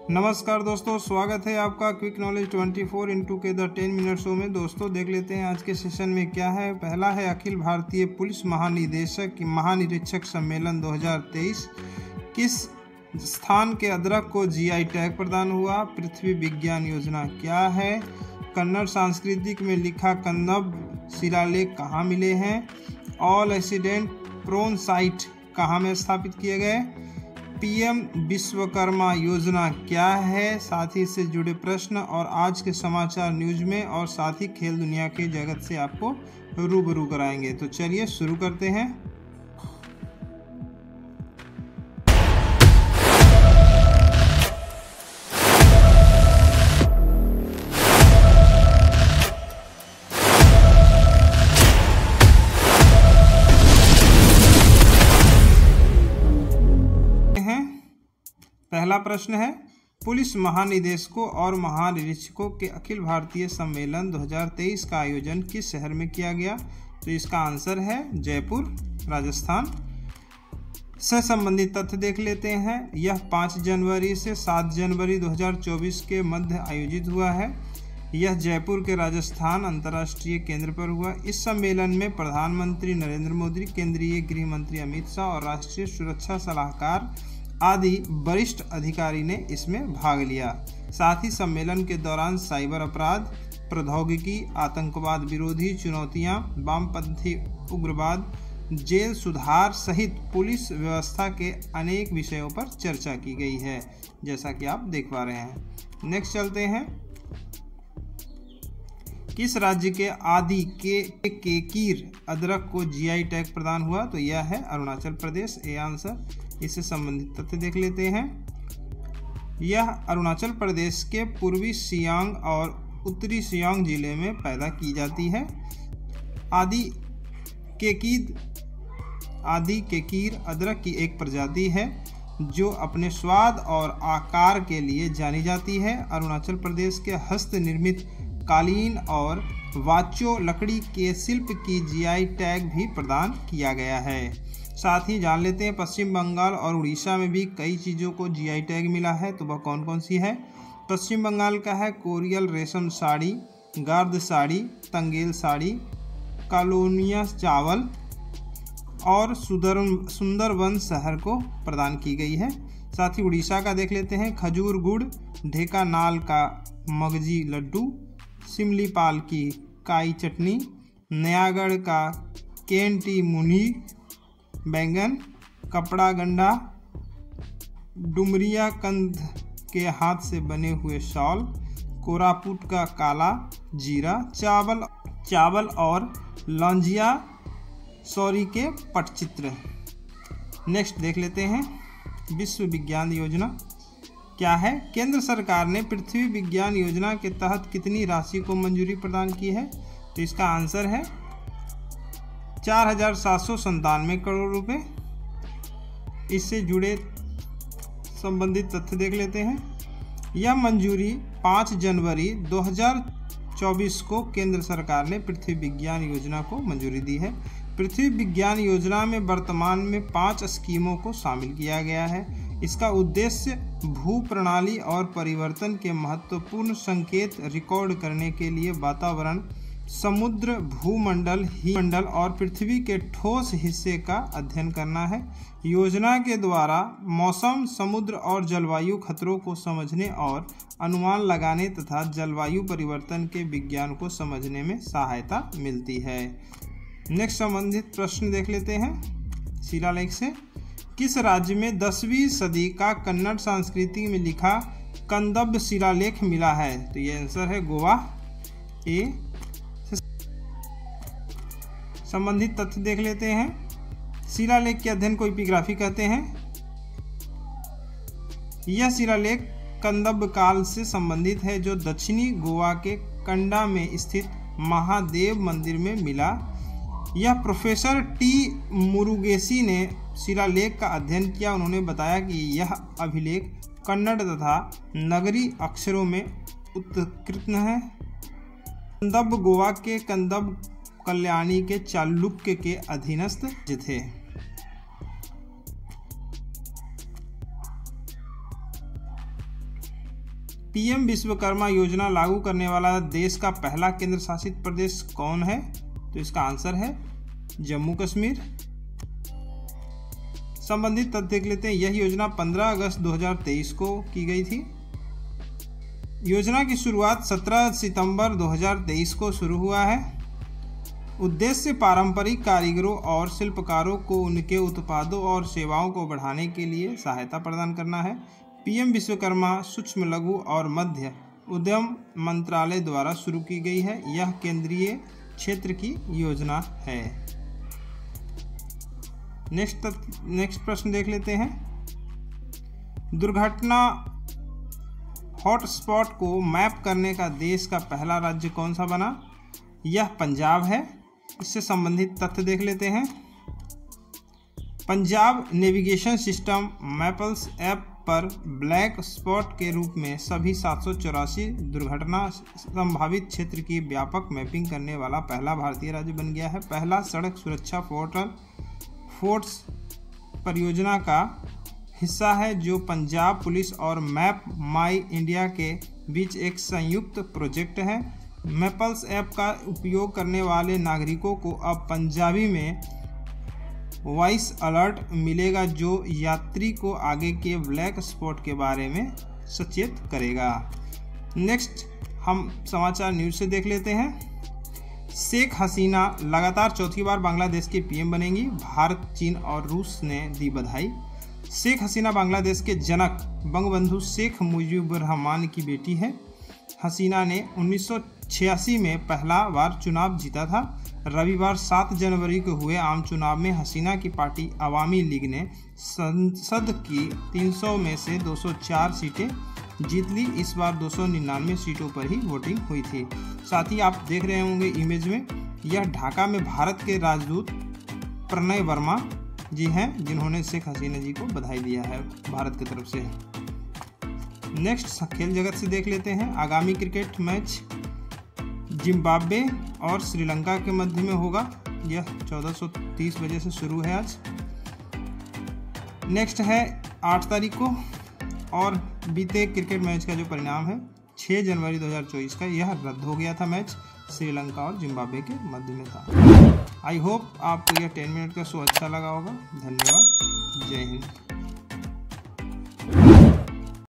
नमस्कार दोस्तों, स्वागत है आपका क्विक नॉलेज 24 के द 10 मिनट शो में। दोस्तों देख लेते हैं आज के सेशन में क्या है। पहला है अखिल भारतीय पुलिस महानिरीक्षक सम्मेलन 2023 किस स्थान के अदरक को जीआई टैग प्रदान हुआ। पृथ्वी विज्ञान योजना क्या है। कन्नड़ सांस्कृतिक में लिखा कन्दब शिलालेख कहाँ मिले हैं। ऑल एक्सीडेंट प्रोन साइट कहाँ में स्थापित किए गए। पीएम विश्वकर्मा योजना क्या है। साथ ही इससे जुड़े प्रश्न और आज के समाचार न्यूज में और साथ ही खेल दुनिया के जगत से आपको रूबरू कराएंगे। तो चलिए शुरू करते हैं। पहला प्रश्न है, पुलिस महानिदेशकों और महानिरीक्षकों के अखिल भारतीय सम्मेलन 2023 का आयोजन किस शहर में किया गया। तो इसका आंसर है जयपुर, राजस्थान। से संबंधित तथ्य देख लेते हैं। यह 5 जनवरी से 7 जनवरी 2024 के मध्य आयोजित हुआ है। यह जयपुर के राजस्थान अंतर्राष्ट्रीय केंद्र पर हुआ। इस सम्मेलन में प्रधानमंत्री नरेंद्र मोदी, केंद्रीय गृह मंत्री अमित शाह और राष्ट्रीय सुरक्षा सलाहकार आदि वरिष्ठ अधिकारी ने इसमें भाग लिया। साथ ही सम्मेलन के दौरान साइबर अपराध, प्रौद्योगिकी, आतंकवाद विरोधी चुनौतियां, वामपंथी उग्रवाद, जेल सुधार सहित पुलिस व्यवस्था के अनेक विषयों पर चर्चा की गई है, जैसा कि आप देख पा रहे हैं। नेक्स्ट चलते हैं। किस राज्य के आदि के केकीर अदरक को जीआई टैग प्रदान हुआ। तो यह है अरुणाचल प्रदेश, ए आंसर। इससे संबंधित तथ्य देख लेते हैं। यह अरुणाचल प्रदेश के पूर्वी सियांग और उत्तरी सियांग जिले में पैदा की जाती है। आदि केकीर अदरक की एक प्रजाति है जो अपने स्वाद और आकार के लिए जानी जाती है। अरुणाचल प्रदेश के हस्त निर्मित कालीन और वाचो लकड़ी के शिल्प की जीआई टैग भी प्रदान किया गया है। साथ ही जान लेते हैं पश्चिम बंगाल और उड़ीसा में भी कई चीज़ों को जीआई टैग मिला है। तो वह कौन कौन सी है। पश्चिम बंगाल का है कोरियल रेशम साड़ी, गार्द साड़ी, तंगेल साड़ी, कॉलोनिया चावल और सुंदरवन शहर को प्रदान की गई है। साथ ही उड़ीसा का देख लेते हैं खजूर गुड़, ढेकानाल का मगजी लड्डू, सिमलीपाल की काई चटनी, नयागढ़ का केंटी मुनी बैंगन, कपड़ा गंडा, डुमरिया कंद के हाथ से बने हुए शॉल, कोरापुट का काला जीरा, चावल और लौंजिया सौरी के पटचित्र। नेक्स्ट देख लेते हैं विश्व विज्ञान योजना क्या है। केंद्र सरकार ने पृथ्वी विज्ञान योजना के तहत कितनी राशि को मंजूरी प्रदान की है। तो इसका आंसर है 4,797 करोड़ रुपए। इससे जुड़े संबंधित तथ्य देख लेते हैं। यह मंजूरी 5 जनवरी 2024 को केंद्र सरकार ने पृथ्वी विज्ञान योजना को मंजूरी दी है। पृथ्वी विज्ञान योजना में वर्तमान में 5 स्कीमों को शामिल किया गया है। इसका उद्देश्य भू प्रणाली और परिवर्तन के महत्वपूर्ण संकेत रिकॉर्ड करने के लिए वातावरण, समुद्र, भूमंडल और पृथ्वी के ठोस हिस्से का अध्ययन करना है। योजना के द्वारा मौसम, समुद्र और जलवायु खतरों को समझने और अनुमान लगाने तथा जलवायु परिवर्तन के विज्ञान को समझने में सहायता मिलती है। नेक्स्ट संबंधित प्रश्न देख लेते हैं शिलालेख से। किस राज्य में 10वीं सदी का कन्नड़ संस्कृति में लिखा कन्दब शिलालेख मिला है। तो ये आंसर है गोवा, ए। संबंधित तथ्य देख लेते हैं। शिलालेख के अध्ययन को एपिग्राफी कहते हैं। यह शिलालेख कन्दब काल से संबंधित है जो दक्षिणी गोवा के कंडा में स्थित महादेव मंदिर में मिला। यह प्रोफेसर टी मुरुगेसी ने शिलालेख का अध्ययन किया। उन्होंने बताया कि यह अभिलेख कन्नड़ तथा नगरी अक्षरों में उत्कीर्ण है। कन्दब गोवा के कन्दब कल्याणी के चालुक्य के अधीनस्थ थे। पीएम विश्वकर्मा योजना लागू करने वाला देश का पहला केंद्र शासित प्रदेश कौन है? तो इसका आंसर है जम्मू कश्मीर। संबंधित तथ्य देख लेते हैं। यह योजना 15 अगस्त 2023 को की गई थी। योजना की शुरुआत 17 सितंबर 2023 को शुरू हुआ है। उद्देश्य पारंपरिक कारीगरों और शिल्पकारों को उनके उत्पादों और सेवाओं को बढ़ाने के लिए सहायता प्रदान करना है। पीएम विश्वकर्मा सूक्ष्म लघु और मध्य उद्यम मंत्रालय द्वारा शुरू की गई है। यह केंद्रीय क्षेत्र की योजना है। नेक्स्ट प्रश्न देख लेते हैं। दुर्घटना हॉटस्पॉट को मैप करने का देश का पहला राज्य कौन सा बना? यह पंजाब है। इससे संबंधित तथ्य देख लेते हैं। Punjab navigation system Mappls app पर ब्लैक स्पॉट के रूप में सभी 784 दुर्घटना संभावित क्षेत्र की व्यापक मैपिंग करने वाला पहला भारतीय राज्य बन गया है। पहला सड़क सुरक्षा पोर्टल फोर्ट्स परियोजना का हिस्सा है, जो पंजाब पुलिस और मैप माई इंडिया के बीच एक संयुक्त प्रोजेक्ट है। मैपल्स ऐप का उपयोग करने वाले नागरिकों को अब पंजाबी में वॉइस अलर्ट मिलेगा, जो यात्री को आगे के ब्लैक स्पॉट के बारे में सचेत करेगा। नेक्स्ट हम समाचार न्यूज़ से देख लेते हैं। शेख हसीना लगातार चौथी बार बांग्लादेश के पीएम बनेंगी। भारत, चीन और रूस ने दी बधाई। शेख हसीना बांग्लादेश के जनक बंगबंधु शेख मुजीबुर रहमान की बेटी है। हसीना ने 1986 में पहला बार चुनाव जीता था। रविवार 7 जनवरी को हुए आम चुनाव में हसीना की पार्टी अवामी लीग ने संसद की 300 में से 204 सीटें जीत ली। इस बार 299 सीटों पर ही वोटिंग हुई थी। साथ ही आप देख रहे होंगे इमेज में, यह ढाका में भारत के राजदूत प्रणय वर्मा जी हैं, जिन्होंने शेख हसीना जी को बधाई दिया है भारत की तरफ से। नेक्स्ट खेल जगत से देख लेते हैं। आगामी क्रिकेट मैच जिम्बाब्वे और श्रीलंका के मध्य में होगा। यह 14:30 बजे से शुरू है आज। नेक्स्ट है 8 तारीख को, और बीते क्रिकेट मैच का जो परिणाम है 6 जनवरी 2024 का, यह रद्द हो गया था। मैच श्रीलंका और जिम्बाब्वे के मध्य में था। आई होप आपको यह 10 मिनट का शो अच्छा लगा होगा। धन्यवाद। जय हिंद।